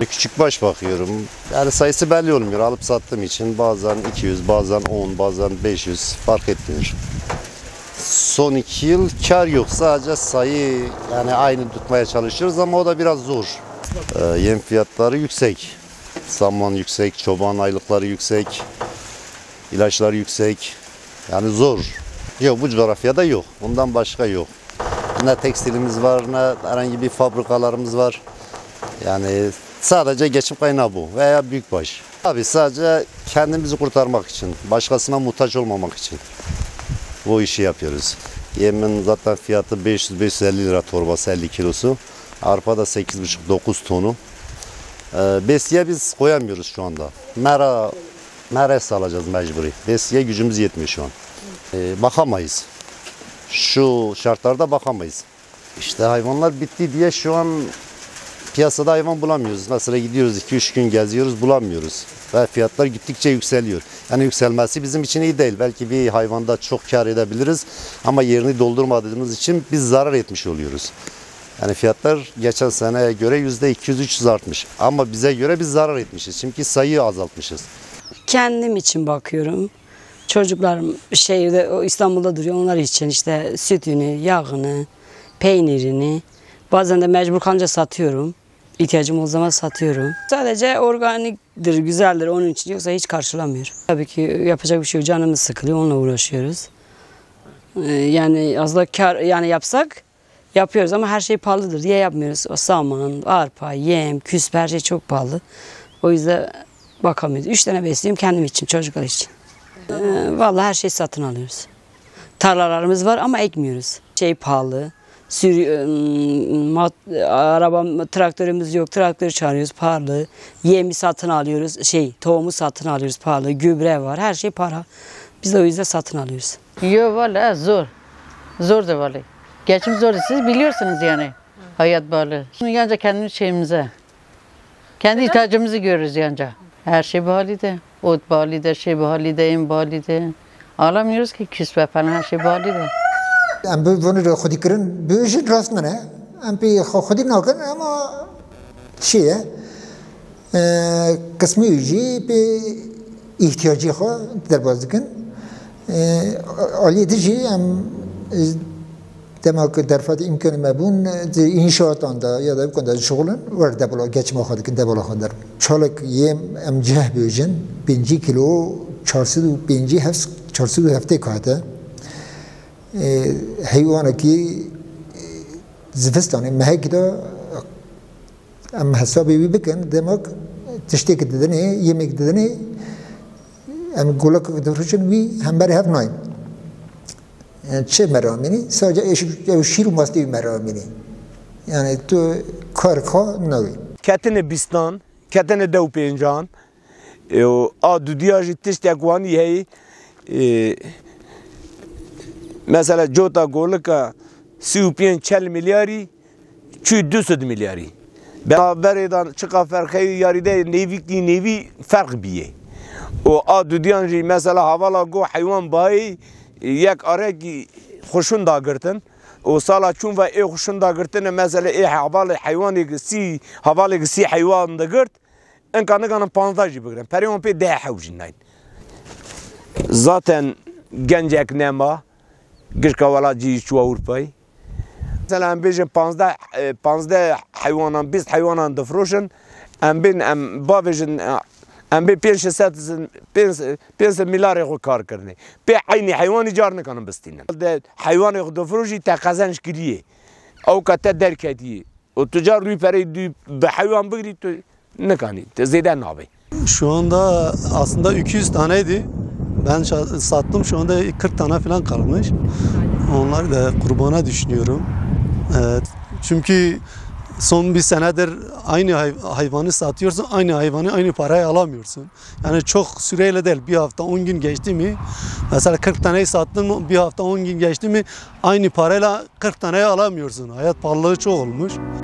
Küçükbaş bakıyorum. Yani sayısı belli olmuyor. Alıp sattığım için bazen 200, bazen 10, bazen 500 fark etmiyor. Son 2 yıl kar yok. Sadece sayı yani aynı tutmaya çalışıyoruz ama o da biraz zor. Yem fiyatları yüksek. Saman yüksek, çoban aylıkları yüksek, ilaçlar yüksek. Yani zor. Yok, bu coğrafyada yok. Bundan başka yok. Ne tekstilimiz var, ne herhangi bir fabrikalarımız var. Yani sadece geçim kaynağı bu veya büyükbaş. Abi sadece kendimizi kurtarmak için, başkasına muhtaç olmamak için bu işi yapıyoruz. Yemin zaten fiyatı 500-550 lira torbası 50 kilosu. Arpa da 8,5-9 tonu. Besiye biz koyamıyoruz şu anda. Mera salacağız mecburi. Besiye gücümüz yetmiyor şu an. Bakamayız. Şu şartlarda bakamayız. İşte hayvanlar bitti diye şu an piyasada hayvan bulamıyoruz. Mesela gidiyoruz 2-3 gün geziyoruz, bulamıyoruz. Ve fiyatlar gittikçe yükseliyor. Yani yükselmesi bizim için iyi değil. Belki bir hayvanda çok kar edebiliriz ama yerini doldurmadığımız için biz zarar etmiş oluyoruz. Yani fiyatlar geçen seneye göre %200-300 artmış. Ama bize göre biz zarar etmişiz. Çünkü sayıyı azaltmışız. Kendim için bakıyorum. Çocuklarım şehirde, İstanbul'da duruyor. Onlar için işte sütünü, yağını, peynirini bazen de mecbur kalınca satıyorum. İhtiyacım olduğu zaman satıyorum. Sadece organiktir, güzeldir onun için, yoksa hiç karşılamıyor. Tabii ki yapacak bir şey yok. Canımız sıkılıyor, onunla uğraşıyoruz. Yani az da kar yani yapsak yapıyoruz ama her şey pahalıdır diye yapmıyoruz. O saman, arpa, yem, küspe her şey çok pahalı. O yüzden bakamıyoruz. 3 tane besliyorum kendim için, çocuklar için. Vallahi her şeyi satın alıyoruz. Tarlalarımız var ama ekmiyoruz. Şey pahalı. Traktörümüz yok. Traktörü çağırıyoruz, pahalı. Yemi satın alıyoruz. Tohumu satın alıyoruz, pahalı. Gübre var. Her şey para. Biz de o yüzden satın alıyoruz. Yok vallahi zor. Zor da vallahi. Geçim zor. Siz biliyorsunuz yani. Hayat bağlı. Şimdi yalnızca kendi şeyimize. Kendi ihtiyacımızı görürüz yalnızca. Her şey pahalıdır. Ot pahalıdır, şey pahalıdır, em pahalıdır. Alamıyoruz ki küspe falan her şey pahalıdır. Em bunu رو خودی کردن بیشتر راست منه. Em پی خودی نکردن اما چیه؟ قسمی یوجی به ihtiyacı خو در بازکن. عالی دیجی ام demek ki derfat imkanı mebun inşaat anda ya da konuda şoğlan var da bula geçme xadık da bula xadar. Çalık yem emceh böjen 5 kilo 405 hafte kata. Hayvanı ki zivistane mehek da em hesabı bir bakın demek tiştek dedene yemek dedene em golak dörüşün vi hember hevnay. چه مرامینی؟ ساجا شیر و ماستی مرامینی. یعنی تو کار نوی. کتن بیستان، کتن دو پنجان. آدودیاجی تشت اقوانی هی. مثلا جوتا گولکا 35-40 milyari, çü 200 milyari. Beraberden çıkan farkı yarıda nevi fark biye. O adudiyanji mesela havala go hayvan bayi یک آره کی خوشون داغرتن و سالا چون و ای خوشون داغرتن مثلا ای حیوانی که سی حیوان داغرت ان کانه کانه 15 جی بگیرن پریون پی 10 حوجین نین zaten gencek nema gırka wala ji şu Avrupa'yı mesela em bejin 15 hayvanan 20 hayvanan dafroşun em bavejin em be 5 milyar euro kar करने पे aynı hayvanı car ne kanım bastine de hayvan euro froji ta kazanç kiriye او kata derketiye o tüccar rüperi be hayvan bigri ne kani zeyden abi şu anda aslında 200 taneydi ben sattım şu anda 40 tane falan kalmış onları da kurbana düşünüyorum çünkü son bir senedir aynı hayvanı satıyorsun, aynı hayvanı aynı paraya alamıyorsun. Yani çok süreyle değil, bir hafta 10 gün geçti mi, mesela 40 taneyi sattın, bir hafta 10 gün geçti mi, aynı parayla 40 taneyi alamıyorsun. Hayat pahalılığı çok olmuş.